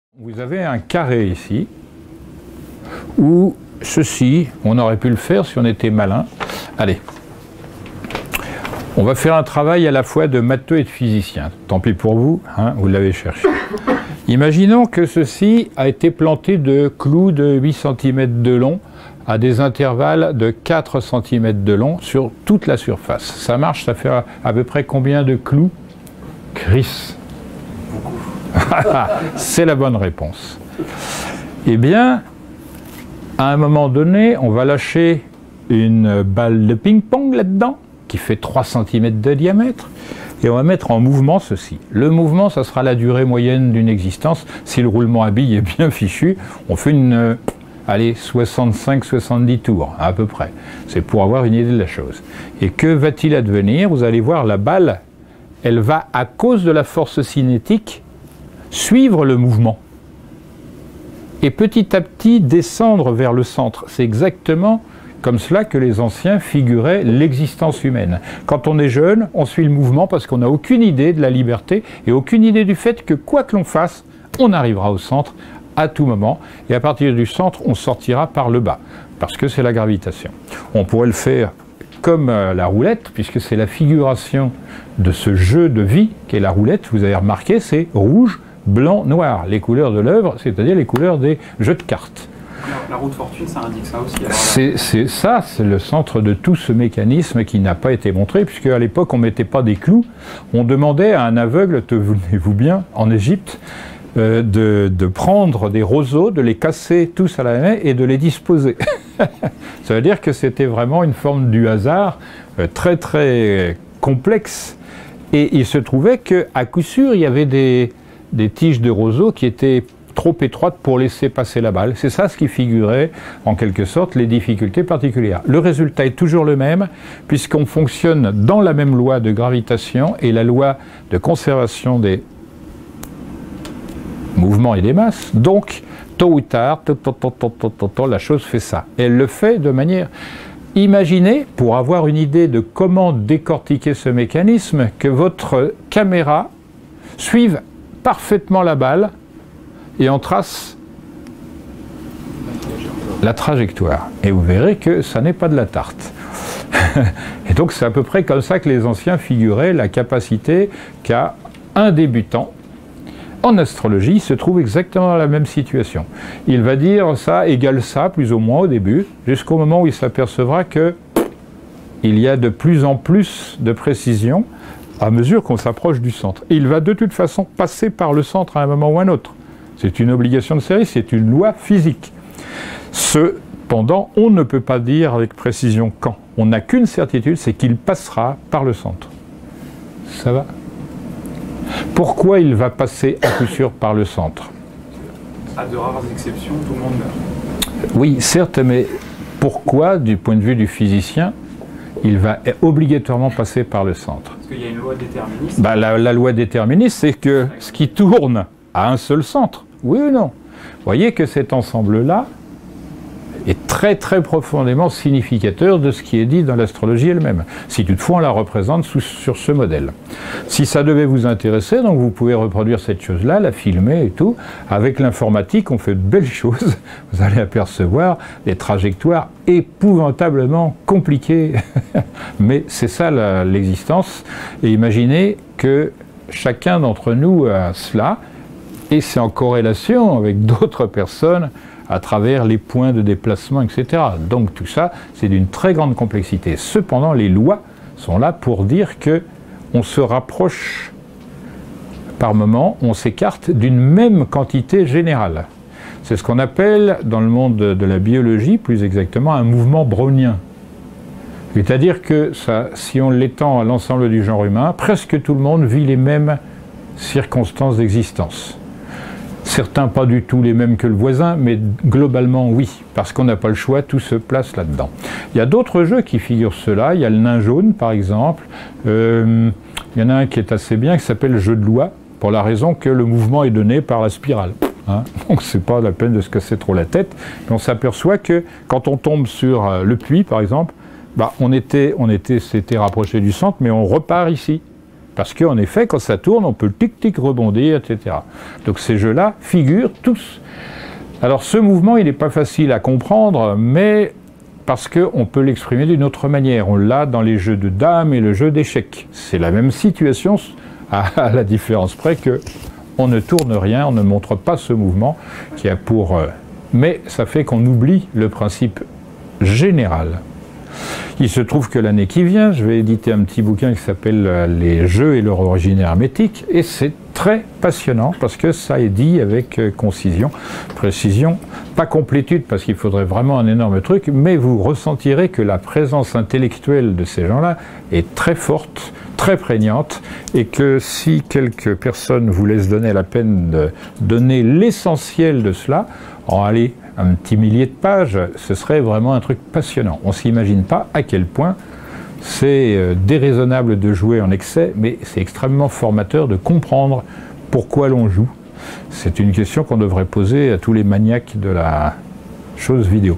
Vous avez un carré ici, où ceci, on aurait pu le faire si on était malin. Allez, on va faire un travail à la fois de matheux et de physicien. Tant pis pour vous, hein, vous l'avez cherché. Imaginons que ceci a été planté de clous de 8 cm de long à des intervalles de 4 cm de long sur toute la surface. Ça marche, ça fait à peu près combien de clous, Chris? C'est la bonne réponse. Eh bien, à un moment donné, on va lâcher une balle de ping-pong là-dedans, qui fait 3 cm de diamètre, et on va mettre en mouvement ceci. Le mouvement, ça sera la durée moyenne d'une existence. Si le roulement à billes est bien fichu, on fait une, allez, 65-70 tours, à peu près. C'est pour avoir une idée de la chose. Et que va-t-il advenir? Vous allez voir, la balle, elle va, à cause de la force cinétique, suivre le mouvement et petit à petit descendre vers le centre. C'est exactement comme cela que les anciens figuraient l'existence humaine. Quand on est jeune, on suit le mouvement parce qu'on n'a aucune idée de la liberté et aucune idée du fait que quoi que l'on fasse, on arrivera au centre à tout moment et à partir du centre, on sortira par le bas parce que c'est la gravitation. On pourrait le faire comme la roulette, puisque c'est la figuration de ce jeu de vie qu'est la roulette. Vous avez remarqué, c'est rouge, blanc, noir, les couleurs de l'œuvre, c'est-à-dire les couleurs des jeux de cartes. La roue de fortune, ça indique ça aussi. C'est ça, c'est le centre de tout ce mécanisme qui n'a pas été montré, puisque à l'époque on ne mettait pas des clous, on demandait à un aveugle, tenez-vous bien, en Égypte, de prendre des roseaux, de les casser tous à la main et de les disposer. Ça veut dire que c'était vraiment une forme du hasard très très complexe. Et il se trouvait qu'à coup sûr, il y avait des tiges de roseaux qui étaient trop étroites pour laisser passer la balle. C'est ça ce qui figurait, en quelque sorte, les difficultés particulières. Le résultat est toujours le même, puisqu'on fonctionne dans la même loi de gravitation et la loi de conservation des mouvements et des masses. Donc, tôt ou tard, la chose fait ça. Et elle le fait de manière... Imaginez, pour avoir une idée de comment décortiquer ce mécanisme, que votre caméra suive parfaitement la balle et en trace la trajectoire. Et vous verrez que ça n'est pas de la tarte. Et donc c'est à peu près comme ça que les anciens figuraient la capacité qu'a un débutant en astrologie, se trouve exactement dans la même situation. Il va dire ça égale ça, plus ou moins au début, jusqu'au moment où il s'apercevra que il y a de plus en plus de précision à mesure qu'on s'approche du centre. Et il va de toute façon passer par le centre à un moment ou à un autre. C'est une obligation de série, c'est une loi physique. Cependant, on ne peut pas dire avec précision quand. On n'a qu'une certitude, c'est qu'il passera par le centre. Ça va ? Pourquoi il va passer à coup sûr par le centre? À de rares exceptions, tout le monde meurt. Oui, certes, mais pourquoi, du point de vue du physicien, il va obligatoirement passer par le centre? Parce qu'il y a une loi déterministe. La loi déterministe, c'est que ce qui tourne a un seul centre. Oui ou non? Vous voyez que cet ensemble-là est très très profondément significateur de ce qui est dit dans l'astrologie elle-même, si toutefois on la représente sur ce modèle. Si ça devait vous intéresser, donc vous pouvez reproduire cette chose-là, la filmer et tout. Avec l'informatique, on fait de belles choses. Vous allez apercevoir des trajectoires épouvantablement compliquées. Mais c'est ça l'existence. Et imaginez que chacun d'entre nous a cela, et c'est en corrélation avec d'autres personnes à travers les points de déplacement, etc. Donc tout ça, c'est d'une très grande complexité. Cependant, les lois sont là pour dire que on se rapproche par moment, on s'écarte d'une même quantité générale. C'est ce qu'on appelle, dans le monde de la biologie, plus exactement, un mouvement brownien. C'est-à-dire que ça, si on l'étend à l'ensemble du genre humain, presque tout le monde vit les mêmes circonstances d'existence. Certains pas du tout les mêmes que le voisin, mais globalement oui, parce qu'on n'a pas le choix, tout se place là-dedans. Il y a d'autres jeux qui figurent cela, il y a le nain jaune par exemple, il y en a un qui est assez bien, qui s'appelle le jeu de loi, pour la raison que le mouvement est donné par la spirale. Hein, donc c'est pas la peine de se casser trop la tête, mais on s'aperçoit que quand on tombe sur le puits par exemple, on s'était rapproché du centre, mais on repart ici. Parce qu'en effet, quand ça tourne, on peut tic-tic rebondir, etc. Donc ces jeux-là figurent tous. Alors ce mouvement, il n'est pas facile à comprendre, mais parce qu'on peut l'exprimer d'une autre manière. On l'a dans les jeux de dames et le jeu d'échecs. C'est la même situation, à la différence près que on ne tourne rien, on ne montre pas ce mouvement qui a pour... mais ça fait qu'on oublie le principe général. Il se trouve que l'année qui vient, je vais éditer un petit bouquin qui s'appelle « Les jeux et leur origine hermétique » et c'est très passionnant parce que ça est dit avec concision, précision, pas complétude parce qu'il faudrait vraiment un énorme truc, mais vous ressentirez que la présence intellectuelle de ces gens-là est très forte, très prégnante et que si quelques personnes vous laissent donner la peine de donner l'essentiel de cela, allez, un petit millier de pages, ce serait vraiment un truc passionnant. On ne s'imagine pas à quel point c'est déraisonnable de jouer en excès, mais c'est extrêmement formateur de comprendre pourquoi l'on joue. C'est une question qu'on devrait poser à tous les maniaques de la chose vidéo.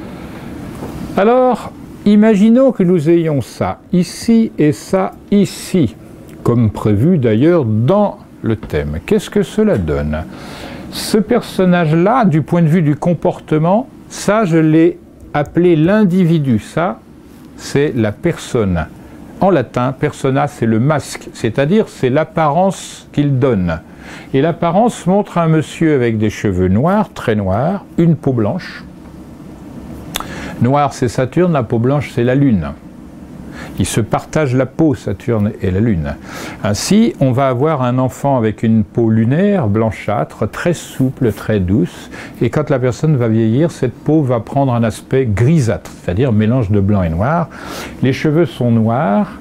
Alors, imaginons que nous ayons ça ici et ça ici, comme prévu d'ailleurs dans le thème. Qu'est-ce que cela donne ? Ce personnage-là, du point de vue du comportement, ça je l'ai appelé l'individu, ça c'est la personne. En latin, persona c'est le masque, c'est-à-dire c'est l'apparence qu'il donne. Et l'apparence montre un monsieur avec des cheveux noirs, très noirs, une peau blanche. Noir c'est Saturne, la peau blanche c'est la Lune. Ils se partagent la peau, Saturne et la Lune. Ainsi, on va avoir un enfant avec une peau lunaire, blanchâtre, très souple, très douce. Et quand la personne va vieillir, cette peau va prendre un aspect grisâtre, c'est-à-dire mélange de blanc et noir. Les cheveux sont noirs.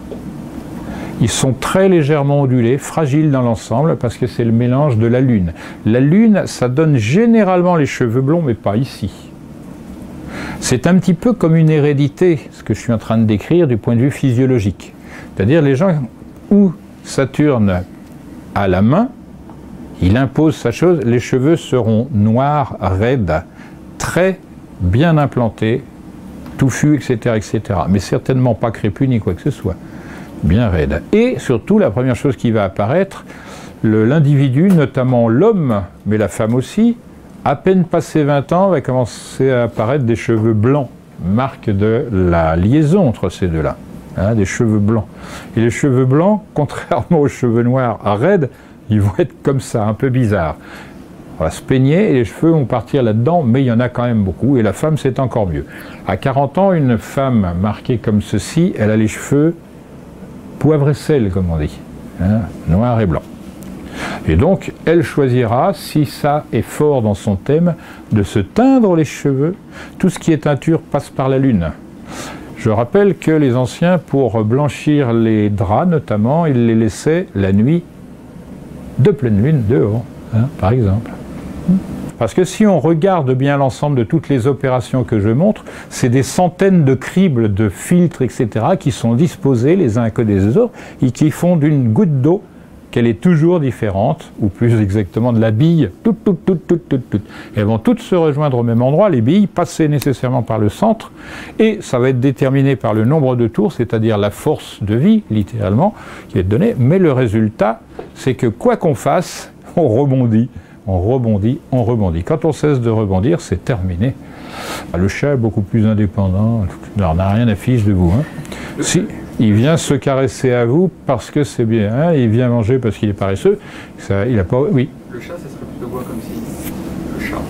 Ils sont très légèrement ondulés, fragiles dans l'ensemble, parce que c'est le mélange de la Lune. La Lune, ça donne généralement les cheveux blonds, mais pas ici. C'est un petit peu comme une hérédité, ce que je suis en train de décrire du point de vue physiologique. C'est-à-dire les gens où Saturne a la main, il impose sa chose, les cheveux seront noirs, raides, très bien implantés, touffus, etc., etc. Mais certainement pas crépus ni quoi que ce soit. Bien raides. Et surtout, la première chose qui va apparaître, l'individu, notamment l'homme, mais la femme aussi, à peine passé 20 ans, va commencer à apparaître des cheveux blancs, marque de la liaison entre ces deux-là, hein, des cheveux blancs. Et les cheveux blancs, contrairement aux cheveux noirs raides, ils vont être comme ça, un peu bizarres. On va se peigner et les cheveux vont partir là-dedans, mais il y en a quand même beaucoup, et la femme c'est encore mieux. À 40 ans, une femme marquée comme ceci, elle a les cheveux poivre et sel, comme on dit, hein, noir et blanc. Et donc, elle choisira, si ça est fort dans son thème, de se teindre les cheveux. Tout ce qui est teinture passe par la Lune. Je rappelle que les anciens, pour blanchir les draps notamment, ils les laissaient la nuit de pleine lune dehors, hein, par exemple. Parce que si on regarde bien l'ensemble de toutes les opérations que je montre, c'est des centaines de cribles, de filtres, etc., qui sont disposés les uns à côté des autres et qui font d'une goutte d'eau qu'elle est toujours différente, ou plus exactement de la bille, toutes. Et elles vont toutes se rejoindre au même endroit, les billes, passer nécessairement par le centre, et ça va être déterminé par le nombre de tours, c'est-à-dire la force de vie, littéralement, qui va être donnée, mais le résultat, c'est que quoi qu'on fasse, on rebondit, on rebondit, on rebondit. Quand on cesse de rebondir, c'est terminé. Le chat est beaucoup plus indépendant, alors on n'a rien à fiche de vous. Hein. Si, il vient se caresser à vous parce que c'est bien, hein, il vient manger parce qu'il est paresseux, ça, il a pas... Oui. Le chat, ça serait plutôt quoi comme si le chat,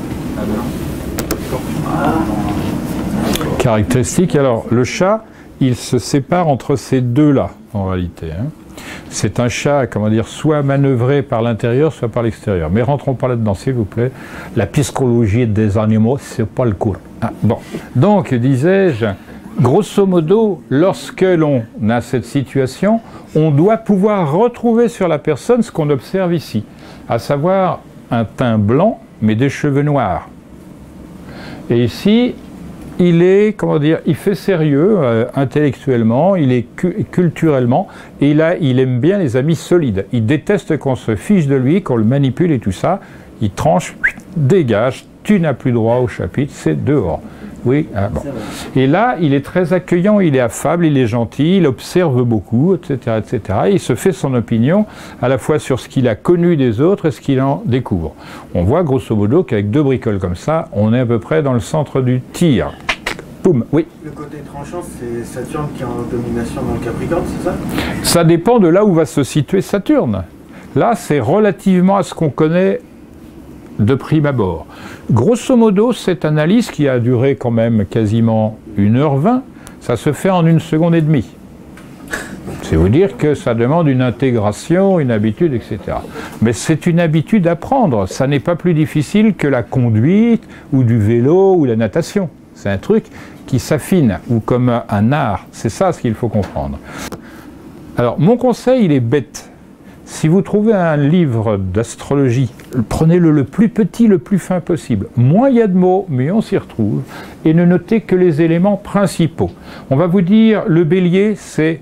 caractéristique, alors le chat, il se sépare entre ces deux-là, en réalité. Hein. C'est un chat, comment dire, soit manœuvré par l'intérieur, soit par l'extérieur. Mais rentrons pas là-dedans, s'il vous plaît. La psychologie des animaux, c'est pas le cours. Ah, bon. Donc, disais-je, grosso modo, lorsque l'on a cette situation, on doit pouvoir retrouver sur la personne ce qu'on observe ici, à savoir un teint blanc, mais des cheveux noirs. Et ici, il est, comment dire, il fait sérieux intellectuellement, il est culturellement, et là, il aime bien les amis solides. Il déteste qu'on se fiche de lui, qu'on le manipule et tout ça. Il tranche, dégage, tu n'as plus droit au chapitre, c'est dehors. Oui, ah, bon. Et là, il est très accueillant, il est affable, il est gentil, il observe beaucoup, etc., etc. Et il se fait son opinion à la fois sur ce qu'il a connu des autres et ce qu'il en découvre. On voit grosso modo qu'avec 2 bricoles comme ça, on est à peu près dans le centre du tir. Boum, oui. Le côté tranchant, c'est Saturne qui est en domination dans le Capricorne, c'est ça? Ça dépend de là où va se situer Saturne. Là, c'est relativement à ce qu'on connaît de prime abord. Grosso modo, cette analyse qui a duré quand même quasiment 1h20, ça se fait en 1 seconde et demie. C'est vous dire que ça demande une intégration, une habitude, etc. Mais c'est une habitude à prendre. Ça n'est pas plus difficile que la conduite, ou du vélo, ou la natation. C'est un truc qui s'affine, ou comme un art. C'est ça ce qu'il faut comprendre. Alors, mon conseil, il est bête. Si vous trouvez un livre d'astrologie, prenez-le le plus petit, le plus fin possible. Moins il y a de mots, mieux on s'y retrouve. Et ne notez que les éléments principaux. On va vous dire, le bélier, c'est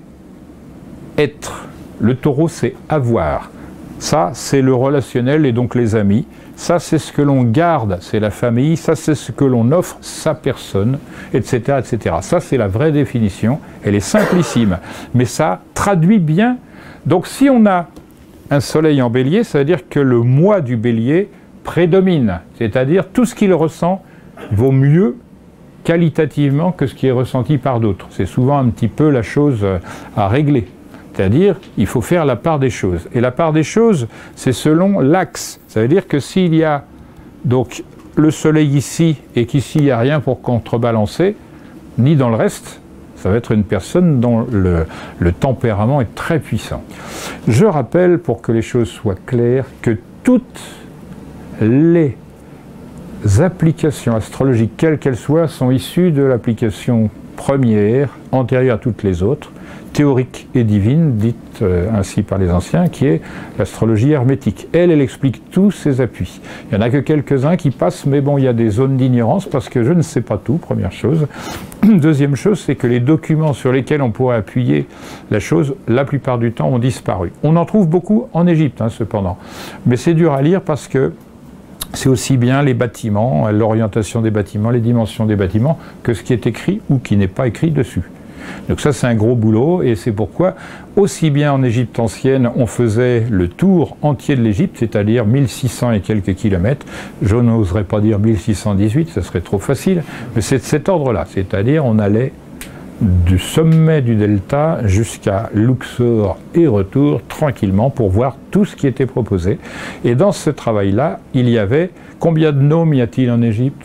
être. Le taureau, c'est avoir. Ça, c'est le relationnel et donc les amis. Ça, c'est ce que l'on garde, c'est la famille. Ça, c'est ce que l'on offre, sa personne, etc., etc. Ça, c'est la vraie définition. Elle est simplissime. Mais ça traduit bien. Donc, si on a un soleil en bélier, ça veut dire que le moi du bélier prédomine. C'est-à-dire, tout ce qu'il ressent vaut mieux qualitativement que ce qui est ressenti par d'autres. C'est souvent un petit peu la chose à régler. C'est-à-dire, il faut faire la part des choses. Et la part des choses, c'est selon l'axe. Ça veut dire que s'il y a donc le soleil ici, et qu'ici il n'y a rien pour contrebalancer, ni dans le reste, ça va être une personne dont le tempérament est très puissant. Je rappelle, pour que les choses soient claires, que toutes les applications astrologiques, quelles qu'elles soient, sont issues de l'application première, antérieure à toutes les autres, théorique et divine, dite ainsi par les anciens, qui est l'astrologie hermétique. Elle explique tous ses appuis. Il n'y en a que quelques-uns qui passent, mais bon, il y a des zones d'ignorance parce que je ne sais pas tout, première chose. Deuxième chose, c'est que les documents sur lesquels on pourrait appuyer la chose, la plupart du temps, ont disparu. On en trouve beaucoup en Égypte, hein, cependant. Mais c'est dur à lire parce que c'est aussi bien les bâtiments, l'orientation des bâtiments, les dimensions des bâtiments, que ce qui est écrit ou qui n'est pas écrit dessus. Donc ça, c'est un gros boulot, et c'est pourquoi, aussi bien en Égypte ancienne, on faisait le tour entier de l'Égypte, c'est-à-dire 1600 et quelques kilomètres. Je n'oserais pas dire 1618, ça serait trop facile, mais c'est de cet ordre-là, c'est-à-dire on allait du sommet du delta jusqu'à Luxor et retour tranquillement pour voir tout ce qui était proposé. Et dans ce travail-là, il y avait, combien de nomes y a-t-il en Égypte?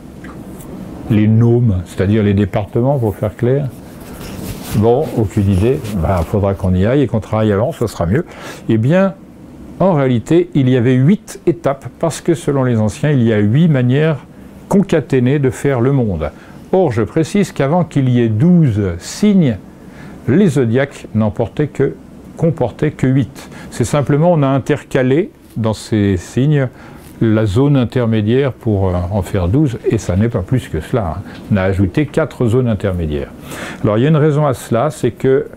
Les nomes, c'est-à-dire les départements, pour faire clair. Bon, aucune idée, il faudra qu'on y aille et qu'on travaille avant, ce sera mieux. Eh bien, en réalité, il y avait 8 étapes, parce que selon les anciens, il y a 8 manières concaténées de faire le monde. Or, je précise qu'avant qu'il y ait 12 signes, les zodiaques comportaient que 8. C'est simplement, on a intercalé dans ces signes la zone intermédiaire pour en faire 12, et ça n'est pas plus que cela. On a ajouté 4 zones intermédiaires. Alors il y a une raison à cela, c'est que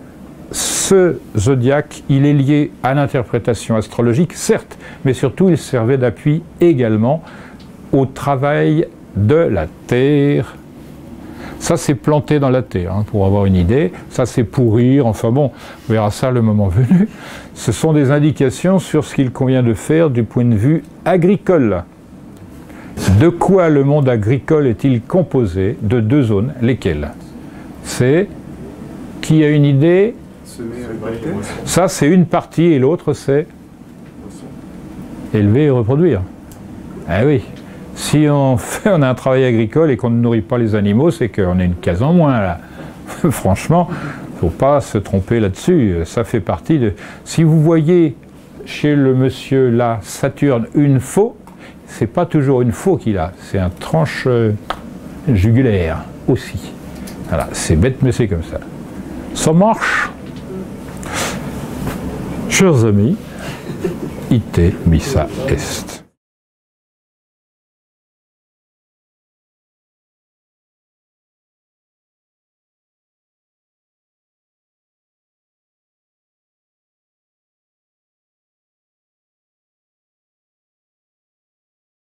ce zodiaque, il est lié à l'interprétation astrologique, certes, mais surtout il servait d'appui également au travail de la Terre. Ça, c'est planté dans la terre, hein, pour avoir une idée. Ça, c'est pourrir. Enfin bon, on verra ça le moment venu. Ce sont des indications sur ce qu'il convient de faire du point de vue agricole. De quoi le monde agricole est-il composé? De 2 zones. Lesquelles? C'est... Qui a une idée? Ça, c'est une partie, et l'autre, c'est élever et reproduire. Ah oui. Si on a un travail agricole et qu'on ne nourrit pas les animaux, c'est qu'on a une case en moins, là. Franchement, il ne faut pas se tromper là-dessus. Ça fait partie de... Si vous voyez chez le monsieur, là, Saturne, une faux, c'est pas toujours une faux qu'il a. C'est un tranche jugulaire, aussi. Voilà, c'est bête, mais c'est comme ça. Ça marche. Chers amis, ite missa est.